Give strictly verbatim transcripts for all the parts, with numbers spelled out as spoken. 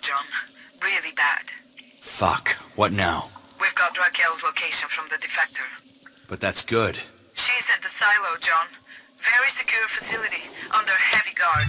John. Really bad. Fuck. What now? We've got Raquel's location from the defector. But that's good. She's at the silo, John. Very secure facility, under heavy guard.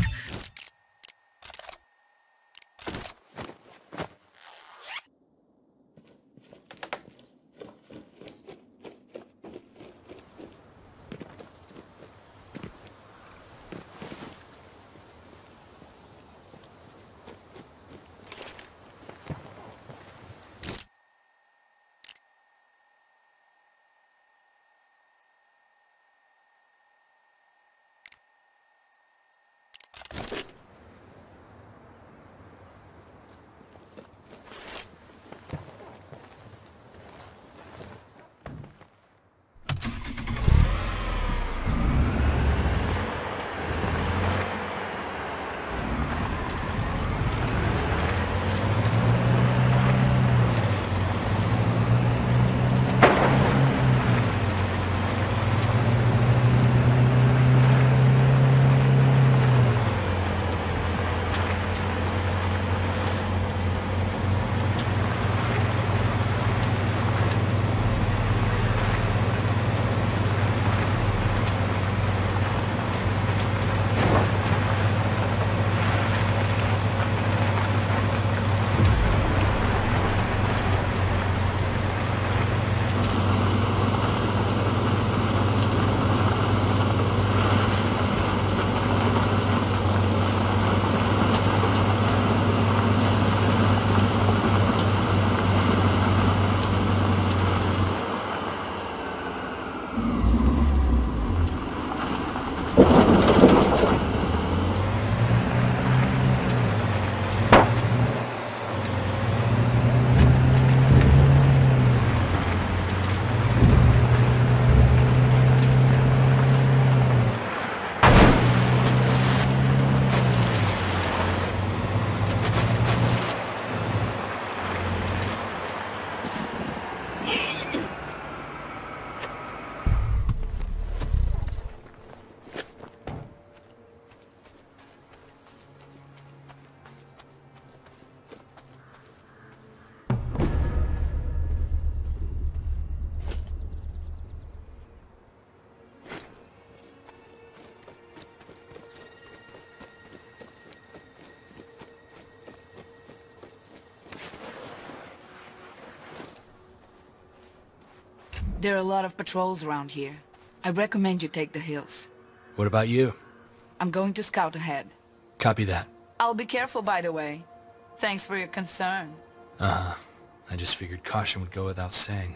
There are a lot of patrols around here. I recommend you take the hills. What about you? I'm going to scout ahead. Copy that. I'll be careful, by the way. Thanks for your concern. Uh-huh. I just figured caution would go without saying.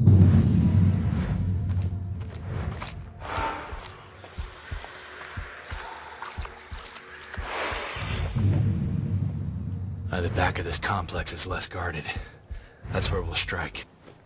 Uh, the back of this complex is less guarded. That's where we'll strike.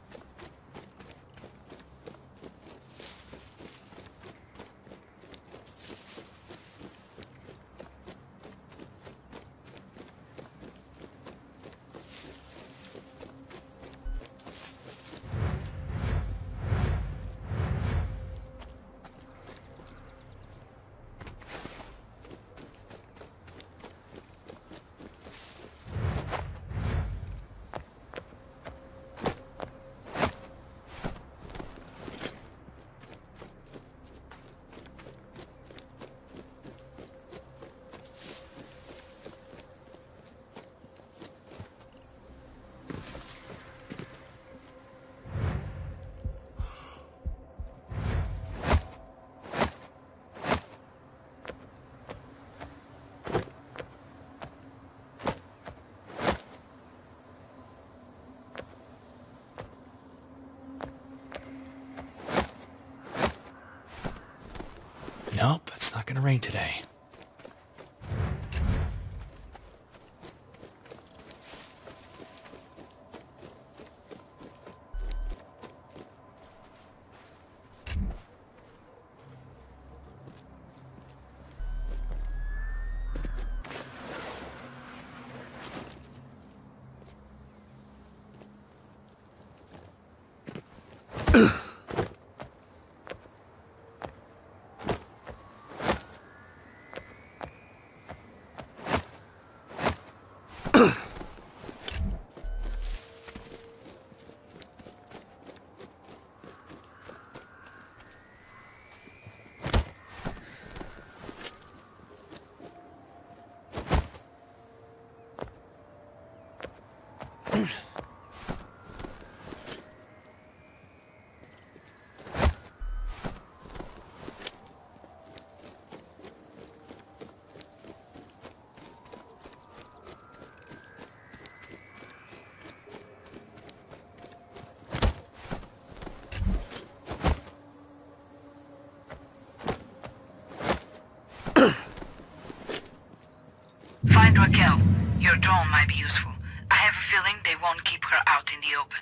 Nope, it's not gonna rain today. Raquel, your drone might be useful. I have a feeling they won't keep her out in the open.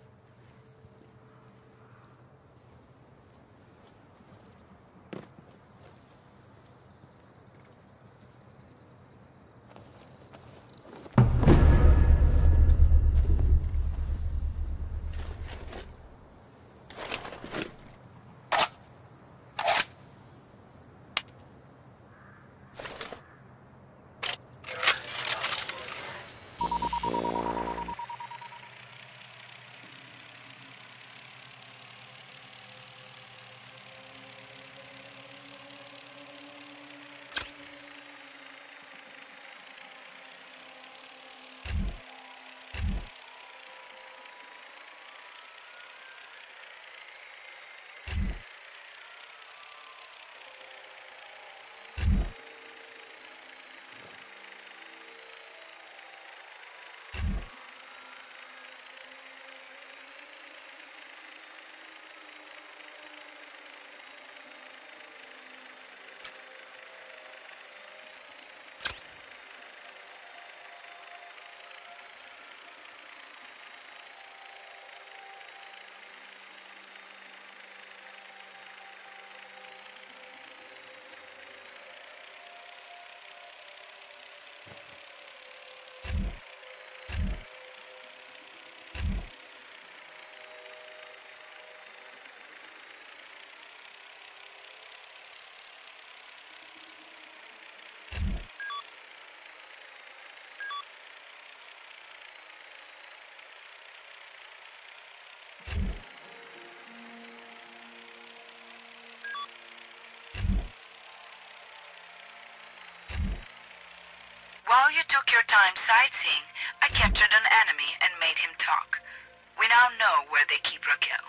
While you took your time sightseeing, I captured an enemy and made him talk. We now know where they keep Raquel.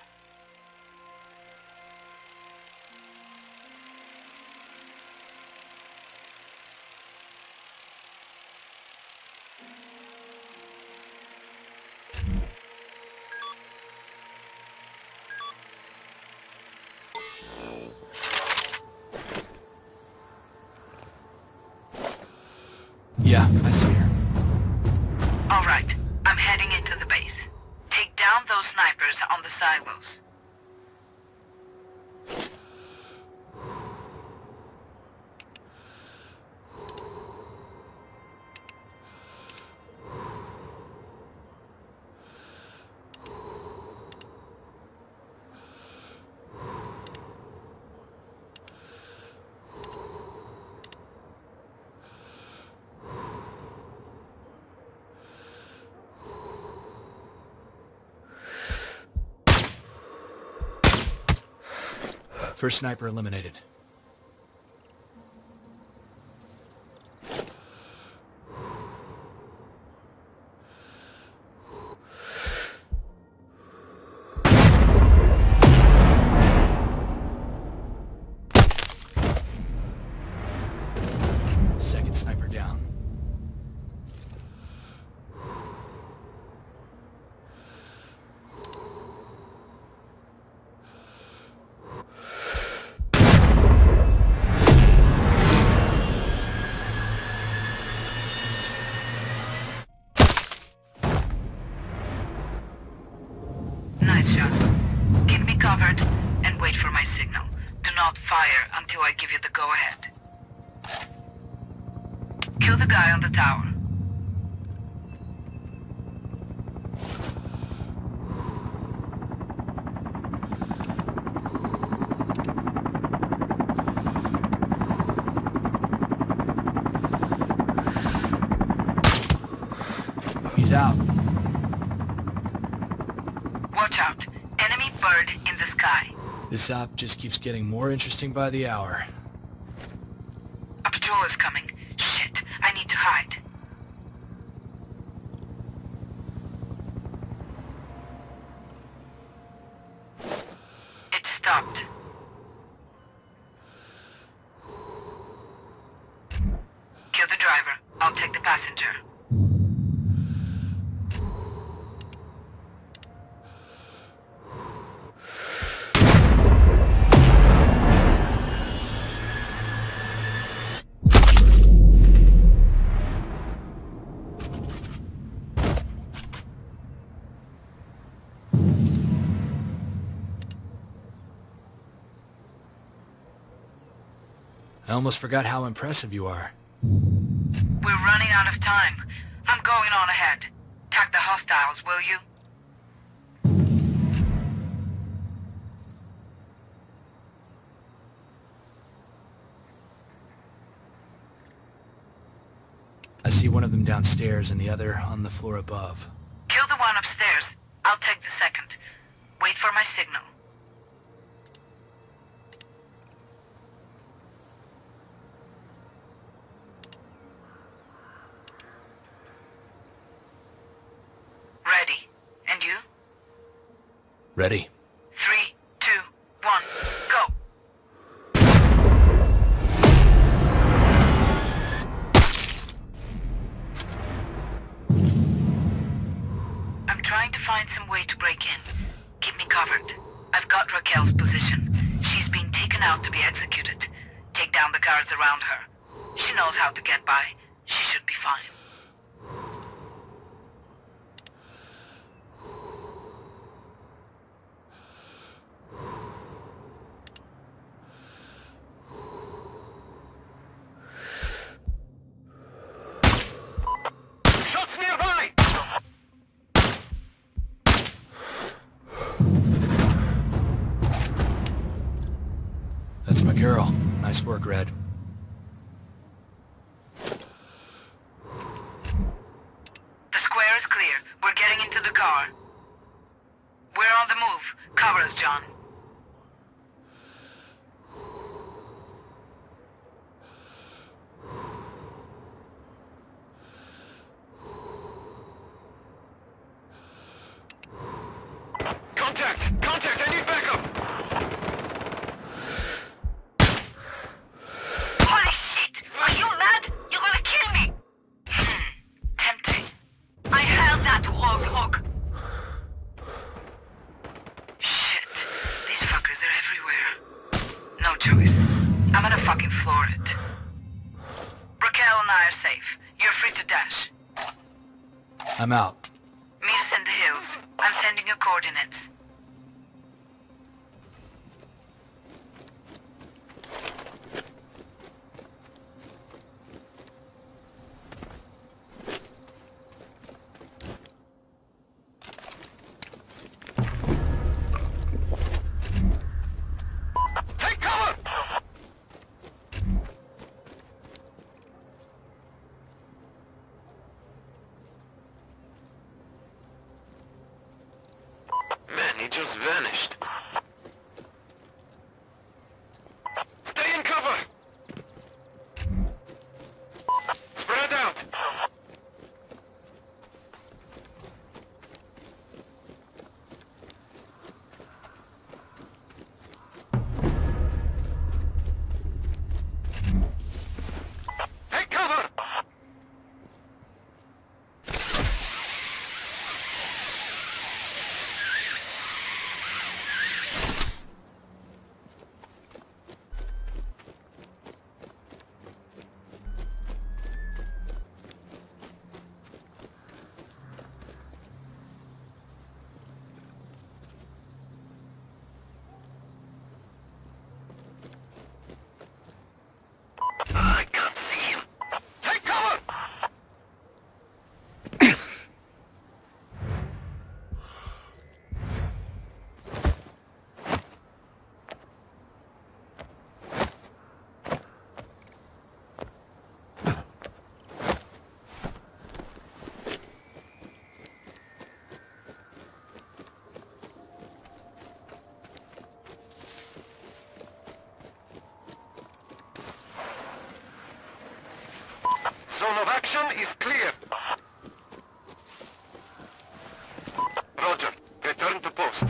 Yeah, I see her. All right, I'm heading into the base. Take down those snipers on the silos. First sniper eliminated. Second sniper down. Nice shot. Keep me covered and wait for my signal. Do not fire until I give you the go-ahead. Kill the guy on the tower. He's out. Watch out. Enemy bird in the sky. This op just keeps getting more interesting by the hour. A patrol is coming. Shit, I need to hide. It stopped. Kill the driver. I'll take the passenger. I almost forgot how impressive you are. We're running out of time. I'm going on ahead. Tag the hostiles, will you? I see one of them downstairs and the other on the floor above. Kill the one upstairs. I'll take the second. Wait for my signal. Ready. And you? Ready. Three, two, one, go! I'm trying to find some way to break in. Keep me covered. I've got Raquel's position. She's been taken out to be executed. Take down the guards around her. She knows how to get by. She should be fine. That's my girl. Nice work, Red. The square is clear. We're getting into the car. We're on the move. Cover us, John. Contact! Contact! I need backup! Holy shit! Are you mad? You're gonna kill me! Hmm. Tempting. I held that rogue hook. Shit. These fuckers are everywhere. No choice. I'm gonna fucking floor it. Raquel and I are safe. You're free to dash. I'm out. Meet us in the hills. I'm sending you coordinates. Take cover! Man, he just vanished. Stay in cover! Spread out! Take cover! I can't see him. Take cover! Zone of action is clear. Roger. Return to post.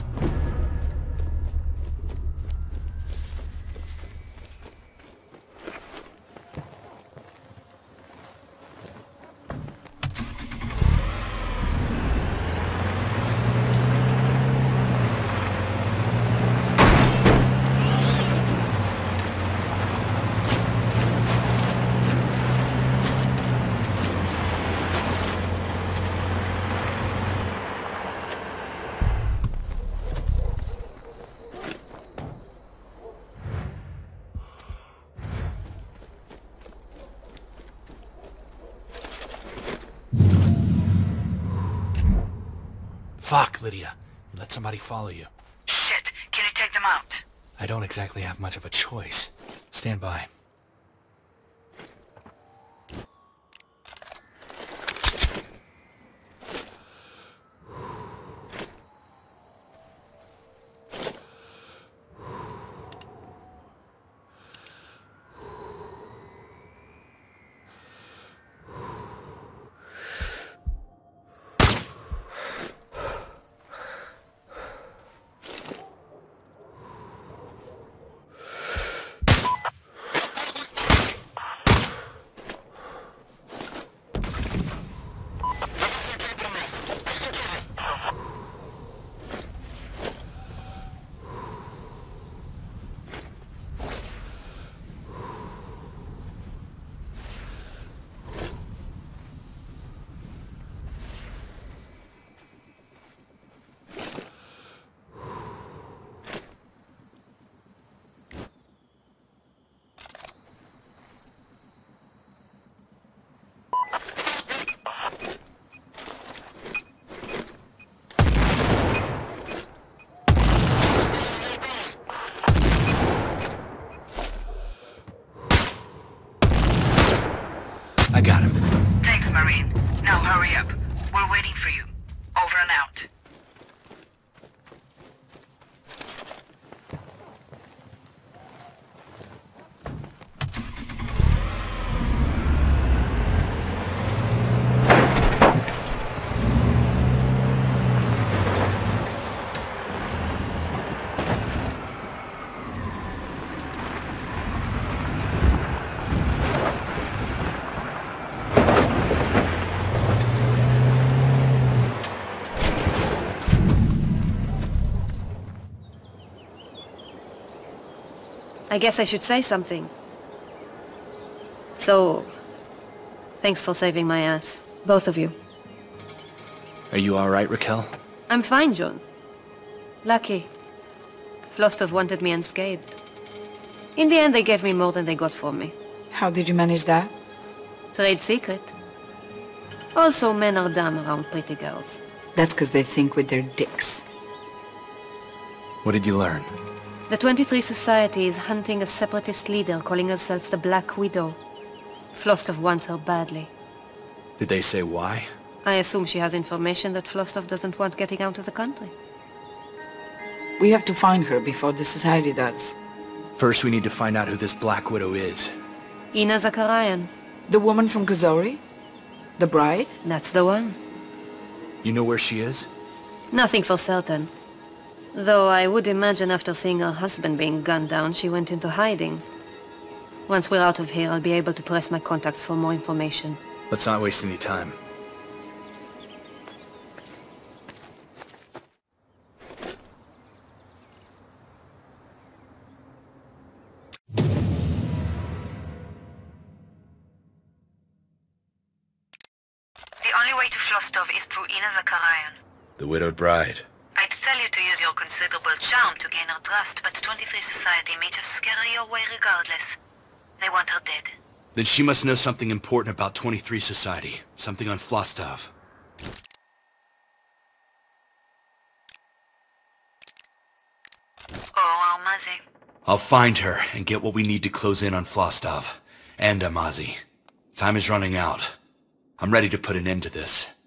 Fuck, Lydia. You let somebody follow you. Shit, can you take them out? I don't exactly have much of a choice. Stand by. I got him. Thanks, Marine. Now hurry up. We're waiting for you. Over and out. I guess I should say something. So, thanks for saving my ass. Both of you. Are you alright, Raquel? I'm fine, John. Lucky. Flostov wanted me unscathed. In the end, they gave me more than they got for me. How did you manage that? Trade secret. Also, men are dumb around pretty girls. That's because they think with their dicks. What did you learn? The twenty-three Society is hunting a separatist leader calling herself the Black Widow. Flostov wants her badly. Did they say why? I assume she has information that Flostov doesn't want getting out of the country. We have to find her before the Society does. First, we need to find out who this Black Widow is. Ina Zakarayan. The woman from Kazori? The bride? That's the one. You know where she is? Nothing for certain. Though I would imagine after seeing her husband being gunned down, she went into hiding. Once we're out of here, I'll be able to press my contacts for more information. Let's not waste any time. The only way to Flostov is through Ina Zakarayan. The widowed bride. I'd tell you to use your considerable charm to gain her trust, but twenty-three Society may just scare her away regardless. They want her dead. Then she must know something important about twenty-three Society. Something on Flostov. Oh, Almazi. I'll find her and get what we need to close in on Flostov. And Amazi. Time is running out. I'm ready to put an end to this.